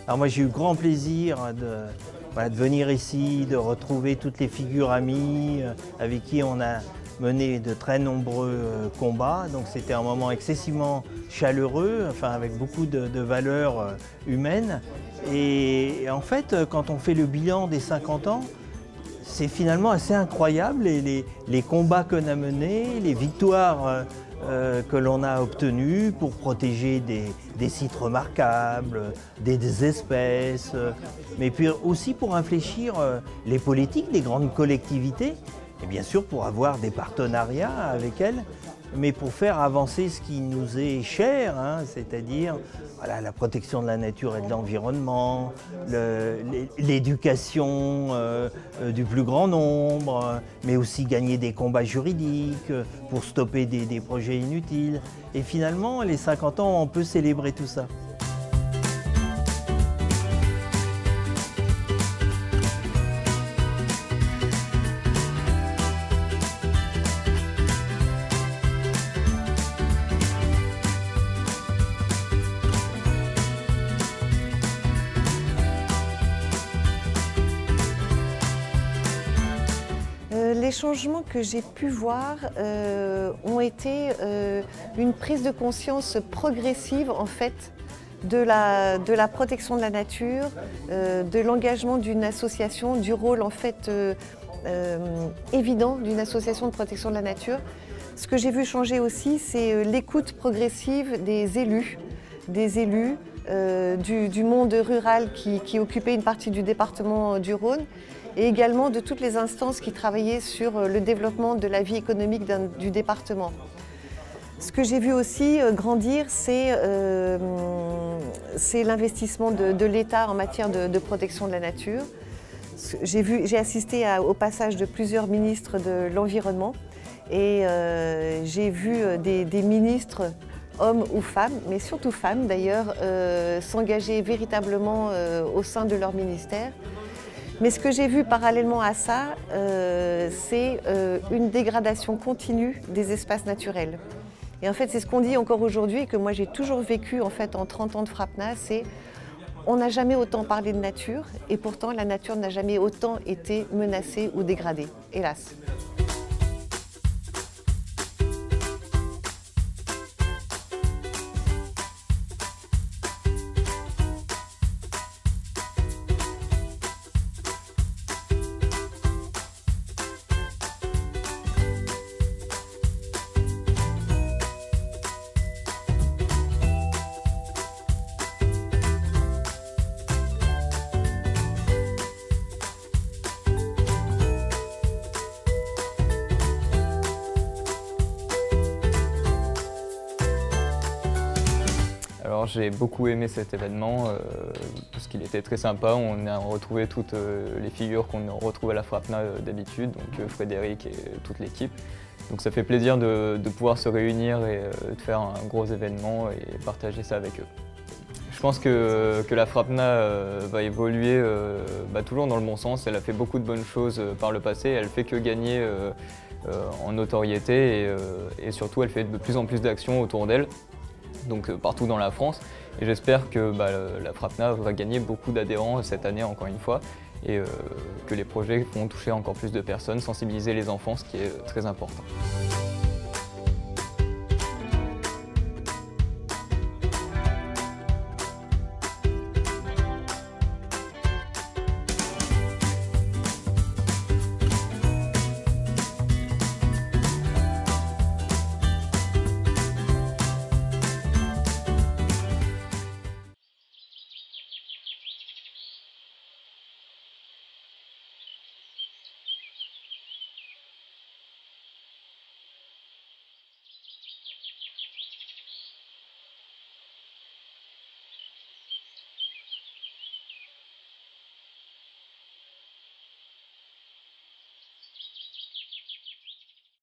Alors moi j'ai eu grand plaisir de venir ici, de retrouver toutes les figures amies avec qui on a mené de très nombreux combats. Donc c'était un moment excessivement chaleureux, enfin avec beaucoup de valeurs humaines. Et en fait, quand on fait le bilan des 50 ans, c'est finalement assez incroyable les combats qu'on a menés, les victoires que l'on a obtenues pour protéger des sites remarquables, des espèces, mais puis aussi pour infléchir les politiques des grandes collectivités, et bien sûr pour avoir des partenariats avec elles, mais pour faire avancer ce qui nous est cher, hein, c'est-à-dire voilà, la protection de la nature et de l'environnement, l'éducation du plus grand nombre, mais aussi gagner des combats juridiques pour stopper des projets inutiles. Et finalement, les 50 ans, on peut célébrer tout ça. Les changements que j'ai pu voir ont été une prise de conscience progressive en fait de la protection de la nature, de l'engagement d'une association, du rôle en fait évident d'une association de protection de la nature. Ce que j'ai vu changer aussi, c'est l'écoute progressive des élus du monde rural qui occupait une partie du département du Rhône, et également de toutes les instances qui travaillaient sur le développement de la vie économique du département. Ce que j'ai vu aussi grandir, c'est l'investissement de l'État en matière de protection de la nature. J'ai assisté au passage de plusieurs ministres de l'Environnement et j'ai vu des ministres, hommes ou femmes, mais surtout femmes d'ailleurs, s'engager véritablement au sein de leur ministère. Mais ce que j'ai vu parallèlement à ça, c'est une dégradation continue des espaces naturels. Et en fait, c'est ce qu'on dit encore aujourd'hui et que moi j'ai toujours vécu en fait en 30 ans de FRAPNA, c'est on n'a jamais autant parlé de nature et pourtant la nature n'a jamais autant été menacée ou dégradée, hélas. Alors j'ai beaucoup aimé cet événement parce qu'il était très sympa. On a retrouvé toutes les figures qu'on retrouve à la FRAPNA d'habitude, donc Frédéric et toute l'équipe. Donc ça fait plaisir de pouvoir se réunir et de faire un gros événement et partager ça avec eux. Je pense que la FRAPNA va évoluer toujours dans le bon sens. Elle a fait beaucoup de bonnes choses par le passé. Elle ne fait que gagner en notoriété et surtout elle fait de plus en plus d'actions autour d'elle, donc partout dans la France. Et j'espère que la FRAPNA va gagner beaucoup d'adhérents cette année encore une fois et que les projets vont toucher encore plus de personnes, sensibiliser les enfants, ce qui est très important.